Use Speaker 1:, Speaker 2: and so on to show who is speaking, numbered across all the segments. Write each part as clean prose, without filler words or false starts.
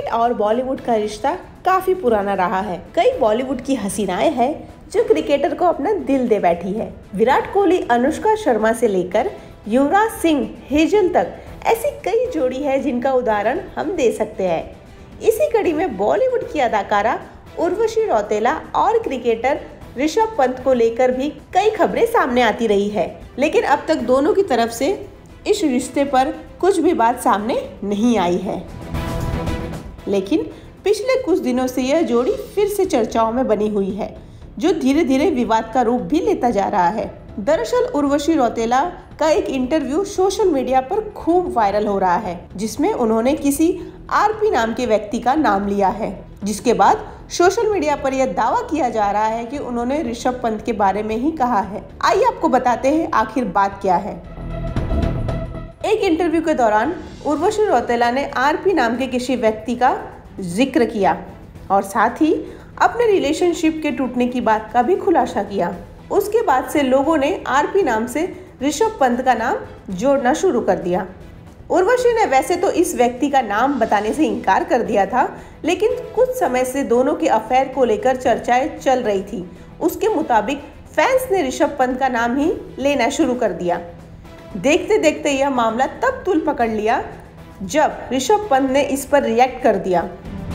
Speaker 1: Cricket और बॉलीवुड का रिश्ता काफी पुराना रहा है। कई बॉलीवुड की हसीनाएं हैं जो क्रिकेटर को अपना दिल दे बैठी है। विराट कोहली, अनुष्का शर्मा से लेकर युवराज सिंह, हेजल तक ऐसी कई जोड़ी है जिनका उदाहरण हम दे सकते हैं। इसी कड़ी में बॉलीवुड की अदाकारा उर्वशी रौतेला और क्रिकेटर ऋषभ पंत को लेकर भी कई खबरें सामने आती रही है, लेकिन अब तक दोनों की तरफ से इस रिश्ते पर कुछ भी बात सामने नहीं आई है। लेकिन पिछले कुछ दिनों से यह जोड़ी फिर से चर्चाओं में बनी हुई है, जो धीरे धीरे विवाद का रूप भी लेता जा रहा है। दरअसल उर्वशी रौतेला का एक इंटरव्यू सोशल मीडिया पर खूब वायरल हो रहा है, जिसमें उन्होंने किसी आरपी नाम के व्यक्ति का नाम लिया है, जिसके बाद सोशल मीडिया पर यह दावा किया जा रहा है कि उन्होंने ऋषभ पंत के बारे में ही कहा है। आइए आपको बताते हैं आखिर बात क्या है। एक इंटरव्यू के दौरान उर्वशी रौतेला ने आरपी नाम के किसी व्यक्ति का जिक्र किया और साथ ही अपने रिलेशनशिप के टूटने की बात का भी खुलासा किया। उसके बाद से लोगों ने आरपी नाम से ऋषभ पंत का नाम जोड़ना शुरू कर दिया। उर्वशी ने वैसे तो इस व्यक्ति का नाम बताने से इनकार कर दिया था, लेकिन कुछ समय से दोनों के अफेयर को लेकर चर्चाएं चल रही थी। उसके मुताबिक फैंस ने ऋषभ पंत का नाम ही लेना शुरू कर दिया। देखते देखते यह मामला तब तूल पकड़ लिया जब ऋषभ पंत ने इस पर रिएक्ट कर दिया।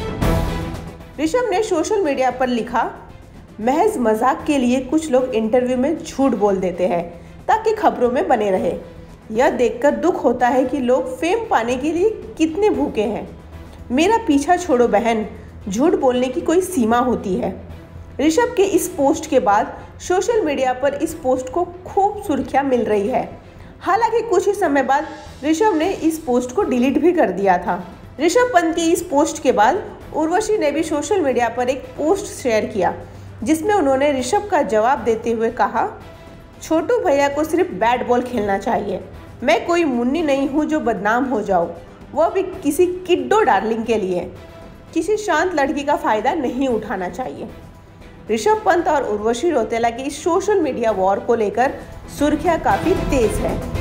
Speaker 1: ऋषभ ने सोशल मीडिया पर लिखा, महज मजाक के लिए कुछ लोग इंटरव्यू में झूठ बोल देते हैं ताकि खबरों में बने रहे। यह देखकर दुख होता है कि लोग फेम पाने के लिए कितने भूखे हैं। मेरा पीछा छोड़ो बहन, झूठ बोलने की कोई सीमा होती है। ऋषभ के इस पोस्ट के बाद सोशल मीडिया पर इस पोस्ट को खूब सुर्खियां मिल रही है। हालांकि कुछ ही समय बाद ऋषभ ने इस पोस्ट को डिलीट भी कर दिया था। ऋषभ पंत की इस पोस्ट के बाद उर्वशी ने भी सोशल मीडिया पर एक पोस्ट शेयर किया, जिसमें उन्होंने ऋषभ का जवाब देते हुए कहा, छोटू भैया को सिर्फ बैट बॉल खेलना चाहिए। मैं कोई मुन्नी नहीं हूँ जो बदनाम हो जाऊँ, वह भी किसी किड्डो डार्लिंग के लिए। किसी शांत लड़की का फायदा नहीं उठाना चाहिए। ऋषभ पंत और उर्वशी रौतेला की सोशल मीडिया वॉर को लेकर सुर्खियां काफी तेज है।